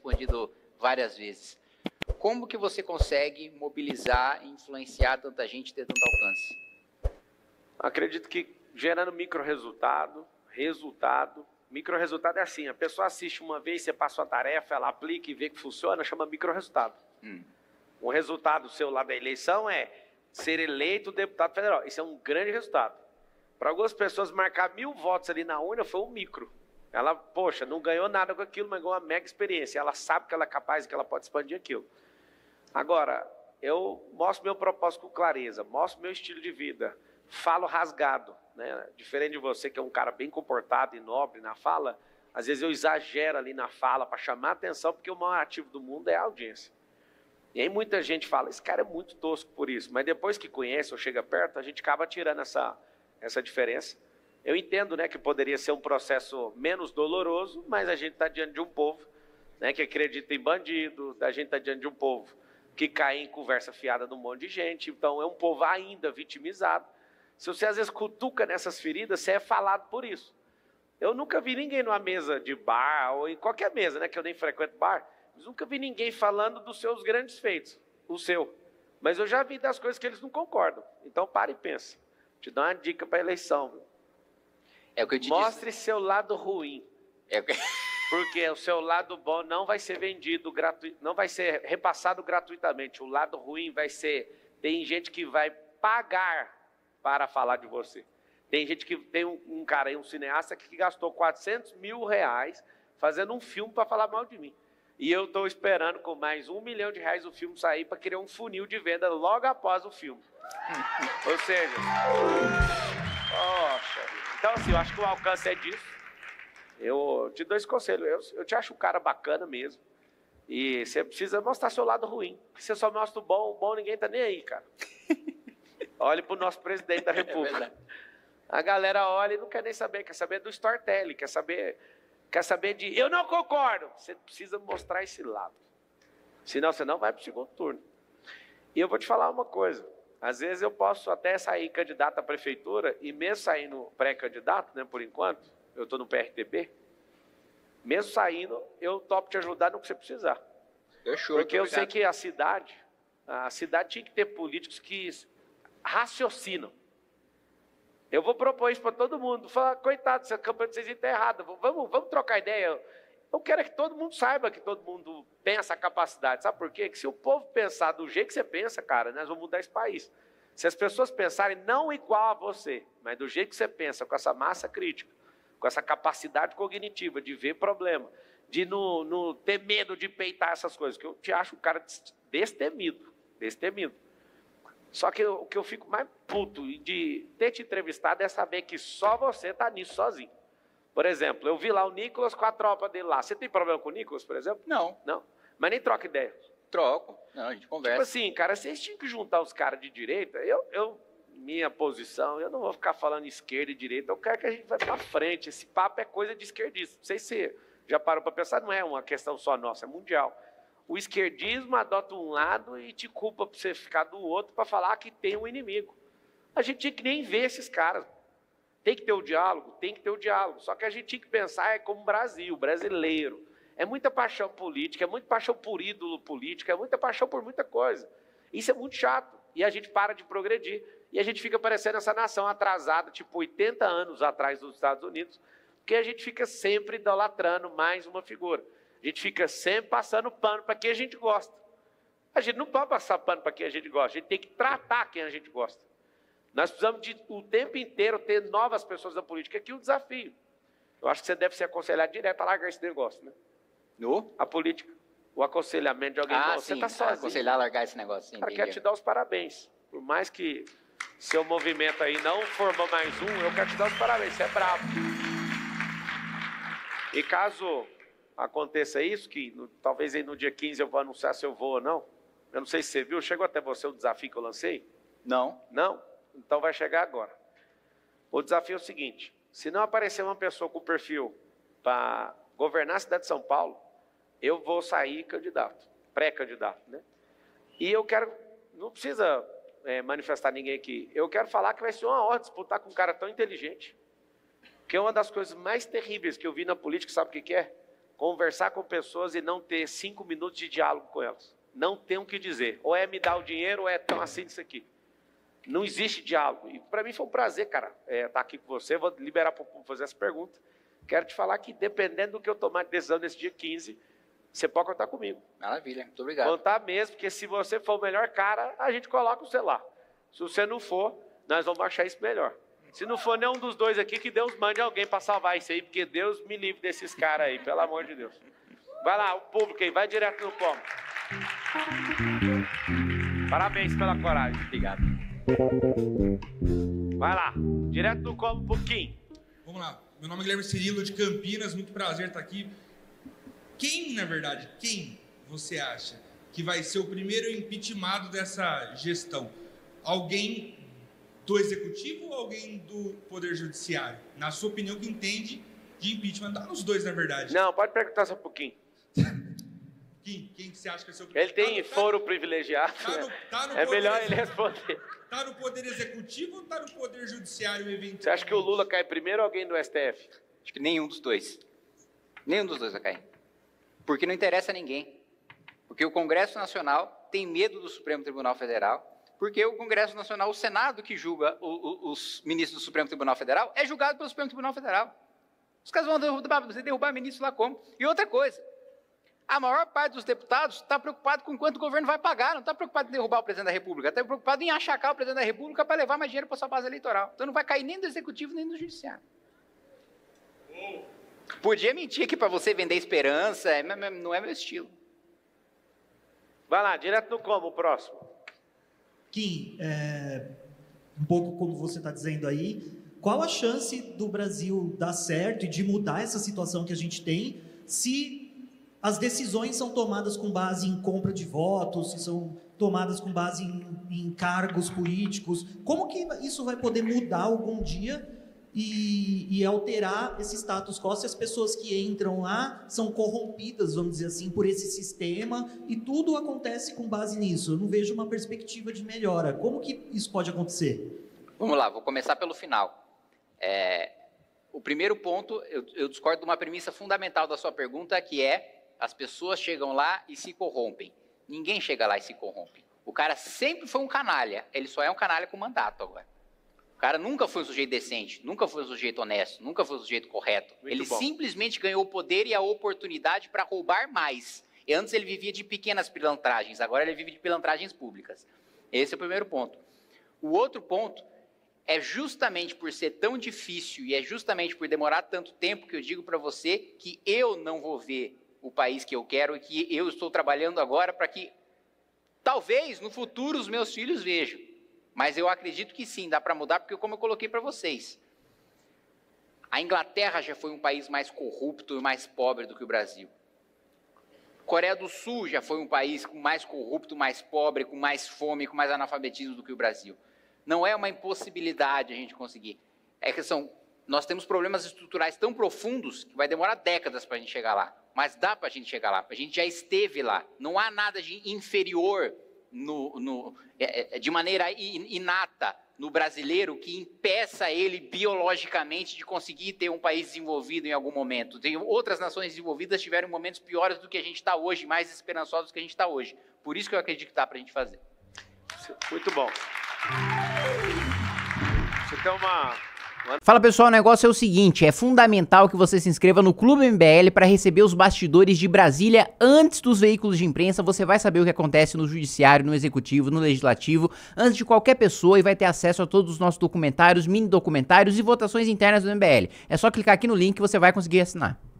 respondido várias vezes. Como que você consegue mobilizar e influenciar tanta gente e ter tanto alcance? Acredito que gerando micro-resultado, micro-resultado é assim, a pessoa assiste uma vez, você passa uma tarefa, ela aplica e vê que funciona, chama micro-resultado. O resultado seu lá da eleição é ser eleito deputado federal. Isso é um grande resultado. Para algumas pessoas, marcar 1000 votos ali na urna foi um micro. Ela, poxa, não ganhou nada com aquilo, mas ganhou uma mega experiência. Ela sabe que ela é capaz e que ela pode expandir aquilo. Agora, eu mostro meu propósito com clareza, mostro meu estilo de vida, falo rasgado, né? Diferente de você, que é um cara bem comportado e nobre na fala, às vezes eu exagero ali na fala para chamar a atenção, porque o maior ativo do mundo é a audiência. E aí muita gente fala, esse cara é muito tosco por isso, mas depois que conhece ou chega perto, a gente acaba tirando essa diferença. Eu entendo, né, que poderia ser um processo menos doloroso, mas a gente está diante de um povo, né, que acredita em bandido, a gente está diante de um povo que cai em conversa fiada de um monte de gente, então é um povo ainda vitimizado. Se você às vezes cutuca nessas feridas, você é falado por isso. Eu nunca vi ninguém numa mesa de bar, ou em qualquer mesa, né, que eu nem frequento bar, mas nunca vi ninguém falando dos seus grandes feitos, o seu. Mas eu já vi das coisas que eles não concordam. Então para e pensa. Te dou uma dica para a eleição. Viu? É o que eu te Mostre disse. seu lado ruim. Porque o seu lado bom não vai ser vendido gratuito, não vai ser repassado gratuitamente. O lado ruim vai ser... Tem gente que vai pagar para falar de você. Tem gente que... Tem um cara aí, um cineasta, que gastou 400 mil reais fazendo um filme para falar mal de mim. E eu estou esperando com mais R$1 milhão o filme sair para criar um funil de venda logo após o filme. Ou seja... Poxa, então assim, eu acho que o alcance é disso. Eu te dou esse conselho, eu te acho um cara bacana mesmo. E você precisa mostrar seu lado ruim. Porque você só mostra o bom ninguém tá nem aí, cara. Olhe pro nosso presidente da República. A galera olha e não quer nem saber, quer saber do storytelling, quer saber de eu não concordo. Você precisa mostrar esse lado. Senão você não vai pro segundo turno. E eu vou te falar uma coisa. Às vezes eu posso até sair candidato à prefeitura e mesmo saindo pré-candidato, né, por enquanto, eu estou no PRTB, mesmo saindo, eu topo te ajudar no que você precisar. Porque eu sei que a cidade tinha que ter políticos que raciocinam. Eu vou propor isso para todo mundo. Falar, coitado, essa campanha de vocês está errada. Vamos trocar ideia. Eu quero que todo mundo saiba que todo mundo tem essa capacidade. Sabe por quê? Que se o povo pensar do jeito que você pensa, cara, nós vamos mudar esse país. Se as pessoas pensarem não igual a você, mas do jeito que você pensa, com essa massa crítica, com essa capacidade cognitiva de ver problema, de não ter medo de peitar essas coisas, que eu te acho um cara destemido. Só que o que eu fico mais puto de ter te entrevistado é saber que só você está nisso sozinho. Por exemplo, eu vi lá o Nicolas com a tropa dele lá. Você tem problema com o Nicolas, por exemplo? Não. Não? Mas nem troca ideia? Troco. Não, a gente conversa. Tipo assim, cara, vocês tinham que juntar os caras de direita. Minha posição, eu não vou ficar falando esquerda e direita. Eu quero que a gente vá para frente. Esse papo é coisa de esquerdista. Não sei se você já parou para pensar, não é uma questão só nossa, é mundial. O esquerdismo adota um lado e te culpa por você ficar do outro para falar que tem um inimigo. A gente tinha que nem ver esses caras. Tem que ter o diálogo? Tem que ter o diálogo. Só que a gente tinha que pensar como Brasil, brasileiro. É muita paixão política, é muita paixão por ídolo político, é muita paixão por muita coisa. Isso é muito chato. E a gente para de progredir. E a gente fica parecendo essa nação atrasada, tipo 80 anos atrás dos Estados Unidos, porque a gente fica sempre idolatrando mais uma figura. A gente fica sempre passando pano para quem a gente gosta. A gente não pode passar pano para quem a gente gosta, a gente tem que tratar quem a gente gosta. Nós precisamos de o tempo inteiro ter novas pessoas na política. Aqui o desafio. Eu acho que você deve ser aconselhado direto a largar esse negócio, né? A política. O aconselhamento de alguém. Você está sozinho. Aconselhar a largar esse negócio. Sim, cara, quero te dar os parabéns. Por mais que seu movimento aí não formou mais um, eu quero te dar os parabéns. Você é bravo. E caso aconteça isso, que talvez aí no dia 15 eu vou anunciar se eu vou ou não. Eu não sei se você viu, chegou até você o desafio que eu lancei? Não. Não? Então vai chegar agora. O desafio é o seguinte: se não aparecer uma pessoa com perfil para governar a cidade de São Paulo, eu vou sair candidato, pré-candidato, né? E eu quero, não precisa manifestar ninguém aqui, eu quero falar que vai ser uma honra disputar com um cara tão inteligente, que é uma das coisas mais terríveis que eu vi na política, sabe o que é? conversar com pessoas e não ter 5 minutos de diálogo com elas. Não tem o que dizer. Ou é me dar o dinheiro, ou é tão assim disso aqui. Não existe diálogo. E para mim foi um prazer, cara, estar aqui com você. Vou liberar para o público fazer essa pergunta. Quero te falar que, dependendo do que eu tomar de decisão nesse dia 15, você pode contar comigo. Maravilha, muito obrigado. Contar mesmo, porque se você for o melhor cara, a gente coloca o celular. Se você não for, nós vamos achar isso melhor. Se não for nenhum dos dois aqui, que Deus mande alguém para salvar isso aí, porque Deus me livre desses caras aí, pelo amor de Deus. Vai lá, o público aí, vai direto no como. Parabéns pela coragem. Obrigado. Vai lá, direto no como, um pouquinho. Vamos lá, meu nome é Guilherme Cirilo, de Campinas, muito prazer estar aqui. Quem você acha que vai ser o primeiro impeachmentado dessa gestão? Alguém do Executivo ou alguém do Poder Judiciário? Na sua opinião, que entende de impeachment? Dá nos dois, na verdade. Não, pode perguntar só um pouquinho. Quem você acha que vai ser o primeiro? Ele tem foro privilegiado. É melhor ele responder. Está no Poder Executivo ou está no Poder Judiciário eventualmente? Você acha que o Lula cai primeiro ou alguém do STF? Acho que nenhum dos dois. Nenhum dos dois vai cair. Porque não interessa a ninguém. Porque o Congresso Nacional tem medo do Supremo Tribunal Federal. Porque o Congresso Nacional, o Senado que julga os ministros do Supremo Tribunal Federal, é julgado pelo Supremo Tribunal Federal. Os caras vão derrubar ministro lá como? E outra coisa, a maior parte dos deputados está preocupado com quanto o governo vai pagar, não está preocupado em derrubar o presidente da República, está preocupado em achacar o presidente da República para levar mais dinheiro para sua base eleitoral. Então não vai cair nem do Executivo nem do Judiciário. Podia mentir aqui para você vender esperança, não é meu estilo. Vai lá, direto no como, o próximo. Kim, um pouco como você está dizendo aí, qual a chance do Brasil dar certo e de mudar essa situação que a gente tem se as decisões são tomadas com base em compra de votos, se são tomadas com base em cargos políticos? Como que isso vai poder mudar algum dia e alterar esse status quo se as pessoas que entram lá são corrompidas, vamos dizer assim, por esse sistema e tudo acontece com base nisso? Eu não vejo uma perspectiva de melhora. Como que isso pode acontecer? Vamos lá, vou começar pelo final. O primeiro ponto, eu discordo de uma premissa fundamental da sua pergunta, que é as pessoas chegam lá e se corrompem. Ninguém chega lá e se corrompe. O cara sempre foi um canalha, ele só é um canalha com mandato agora. O cara nunca foi um sujeito decente, nunca foi um sujeito honesto, nunca foi um sujeito correto. Ele simplesmente ganhou o poder e a oportunidade para roubar mais. E antes ele vivia de pequenas pilantragens, agora ele vive de pilantragens públicas. Esse é o primeiro ponto. O outro ponto é justamente por ser tão difícil e é justamente por demorar tanto tempo que eu digo para você que eu não vou ver o país que eu quero e que eu estou trabalhando agora para que talvez no futuro os meus filhos vejam. Mas eu acredito que sim, dá para mudar, porque como eu coloquei para vocês, a Inglaterra já foi um país mais corrupto e mais pobre do que o Brasil. Coreia do Sul já foi um país mais corrupto, mais pobre, com mais fome, com mais analfabetismo do que o Brasil. Não é uma impossibilidade a gente conseguir. É que nós temos problemas estruturais tão profundos que vai demorar décadas para a gente chegar lá. Mas dá para a gente chegar lá, a gente já esteve lá. Não há nada de inferior de maneira inata no brasileiro que impeça ele biologicamente de conseguir ter um país desenvolvido em algum momento. Tem outras nações desenvolvidas que tiveram momentos piores do que a gente está hoje, mais esperançosos do que a gente está hoje. Por isso que eu acredito que dá para a gente fazer. Muito bom. Você tem uma... Fala pessoal, o negócio é o seguinte, é fundamental que você se inscreva no Clube MBL para receber os bastidores de Brasília antes dos veículos de imprensa. Você vai saber o que acontece no judiciário, no executivo, no legislativo, antes de qualquer pessoa, e vai ter acesso a todos os nossos documentários, mini documentários e votações internas do MBL. É só clicar aqui no link que você vai conseguir assinar.